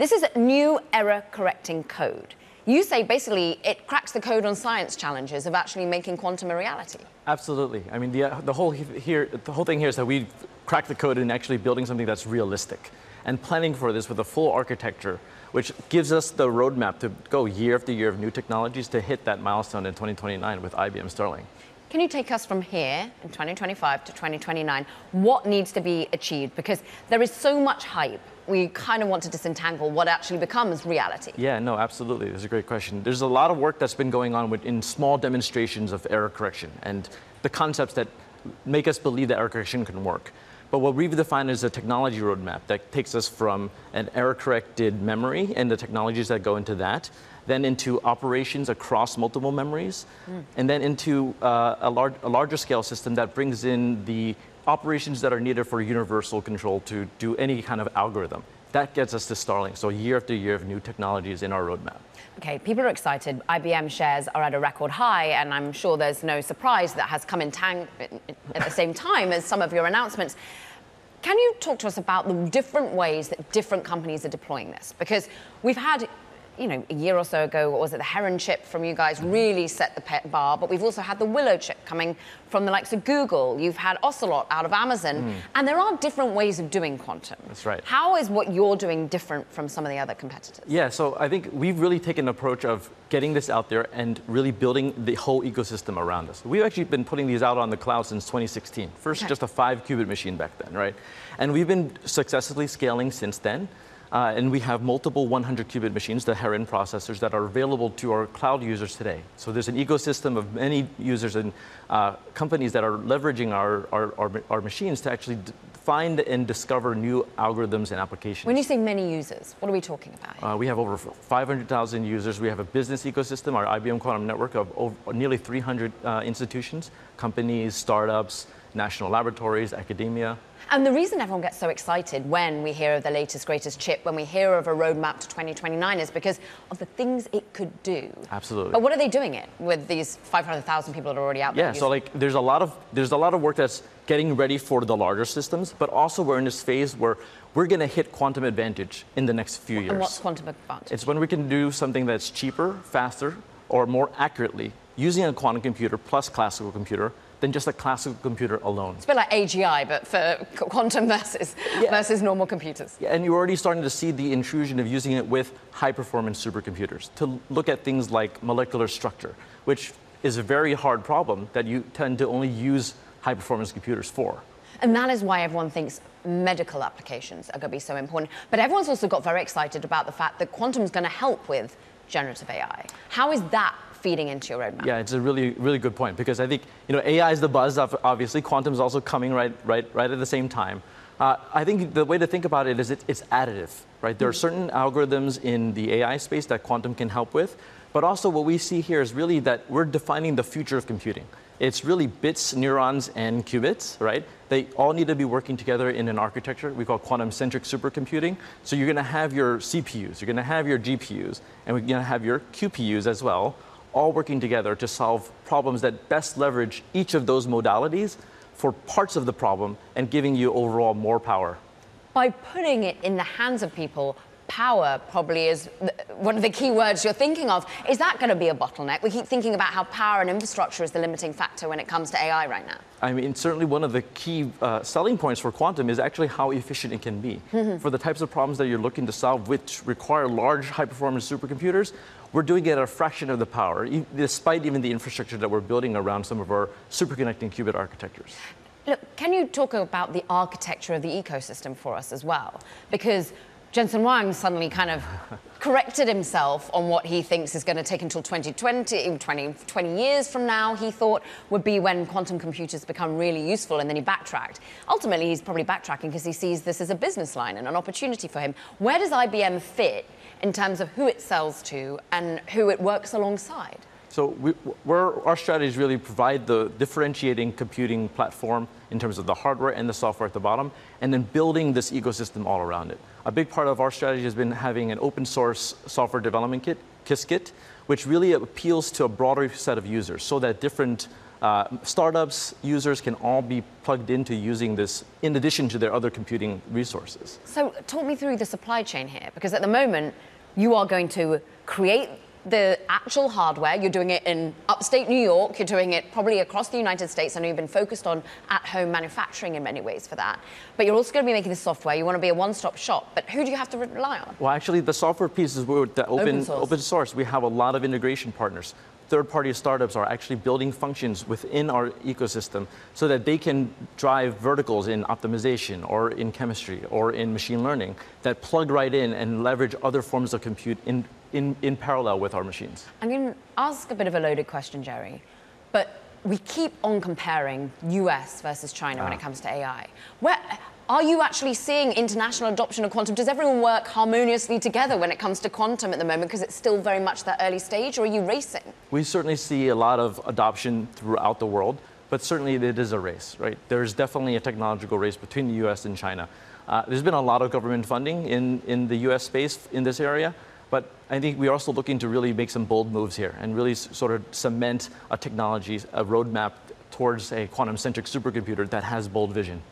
This is new error-correcting code. You say basically it cracks the code on science challenges of actually making quantum a reality. Absolutely. I mean, the whole thing here is that we cracked the code in actually building something that's realistic and planning for this with a full architecture, which gives us the roadmap to go year after year of new technologies to hit that milestone in 2029 with IBM Starling. Can you take us from here in 2025 to 2029? What needs to be achieved? Because there is so much hype. We kind of want to disentangle what actually becomes reality. Yeah, no, absolutely. That's a great question. There's a lot of work that's been going on in small demonstrations of error correction and the concepts that make us believe that error correction can work. But what we've defined is a technology roadmap that takes us from an error-corrected memory and the technologies that go into that, then into operations across multiple memories, and then into a larger scale system that brings in the operations that are needed for universal control to do any kind of algorithm. That gets us to Starling. So year after year of new technologies in our roadmap. Okay, people are excited. IBM shares are at a record high, and I'm sure there's no surprise that has come in at the same time as some of your announcements. Can you talk to us about the different ways that different companies are deploying this? Because we've had, a year or so ago, what was it, the Heron chip from you guys really set the bar, but we've also had the Willow chip coming from the likes of Google. You've had Ocelot out of Amazon, and there are different ways of doing quantum. That's right. How is what you're doing different from some of the other competitors? Yeah, so I think we've really taken an approach of getting this out there and really building the whole ecosystem around us. We've actually been putting these out on the cloud since 2016. First, just a 5-qubit machine back then, right? And we've been successfully scaling since then. And we have multiple 100-qubit machines, the Heron processors, that are available to our cloud users today. So there's an ecosystem of many users and companies that are leveraging our machines to actually find and discover new algorithms and applications. When you say many users, what are we talking about? We have over 500,000 users. We have a business ecosystem, our IBM Quantum Network, of nearly 300 institutions, companies, startups, national laboratories, academia. And the reason everyone gets so excited when we hear of the latest, greatest chip, when we hear of a roadmap to 2029 is because of the things it could do. Absolutely. But what are they doing it with these 500,000 people that are already out there? Yeah, so there's a lot of work that's getting ready for the larger systems, but also we're in this phase where we're going to hit quantum advantage in the next few years. And what's quantum advantage? It's when we can do something that's cheaper, faster, or more accurately using a quantum computer plus classical computer than just a classical computer alone. It's a bit like AGI, but for quantum versus normal computers. Yeah, and you're already starting to see the intrusion of using it with high-performance supercomputers to look at things like molecular structure, which is a very hard problem that you tend to only use high-performance computers for. And that is why everyone thinks medical applications are going to be so important. But everyone's also got very excited about the fact that quantum is going to help with generative AI. How is that feeding into your roadmap? Yeah, it's a really, really good point, because I think AI is the buzz. Obviously, quantum is also coming right at the same time. I think the way to think about it is it's additive, right? There are certain algorithms in the AI space that quantum can help with, but also what we see here is really that we're defining the future of computing. It's really bits, neurons, and qubits, right? They all need to be working together in an architecture we call quantum-centric supercomputing. So you're going to have your CPUs, you're going to have your GPUs, and we're going to have your QPUs as well, all working together to solve problems that best leverage each of those modalities for parts of the problem and giving you overall more power. By putting it in the hands of people, power probably is one of the key words you're thinking of. Is that going to be a bottleneck? We keep thinking about how power and infrastructure is the limiting factor when it comes to AI right now. I mean, certainly one of the key selling points for quantum is actually how efficient it can be. For the types of problems that you're looking to solve, which require large high-performance supercomputers, we're doing it at a fraction of the power, despite even the infrastructure that we're building around some of our superconducting qubit architectures. Look, can you talk about the architecture of the ecosystem for us as well? Because Jensen Huang suddenly kind of corrected himself on what he thinks is going to take until 20 years from now, he thought would be when quantum computers become really useful, and then he backtracked. Ultimately, he's probably backtracking because he sees this as a business line and an opportunity for him. Where does IBM fit in terms of who it sells to and who it works alongside? So our strategy is really provide the differentiating computing platform in terms of the hardware and the software at the bottom, and then building this ecosystem all around it. A big part of our strategy has been having an open source software development kit, Qiskit, which really appeals to a broader set of users so that different startups, users can all be plugged into using this in addition to their other computing resources. So talk me through the supply chain here, because at the moment, you are going to create the actual hardware. You're doing it in upstate New York. You're doing it probably across the United States. I know you've been focused on at-home manufacturing in many ways for that. But you're also going to be making the software. You want to be a one-stop shop. But who do you have to rely on? Well, actually, the software piece is the open source. We have a lot of integration partners. Third-party startups are actually building functions within our ecosystem so that they can drive verticals in optimization or in chemistry or in machine learning that plug right in and leverage other forms of compute in parallel with our machines. I'm going to ask a bit of a loaded question, Jerry, but we keep on comparing US versus China when it comes to AI. Are you actually seeing international adoption of quantum? Does everyone work harmoniously together when it comes to quantum at the moment, because it's still very much that early stage, or are you racing? We certainly see a lot of adoption throughout the world, but certainly it is a race, right? There's definitely a technological race between the US and China. There's been a lot of government funding in the US space in this area, but I think we're also looking to really make some bold moves here and really sort of cement a technology, a roadmap towards a quantum-centric supercomputer that has bold vision.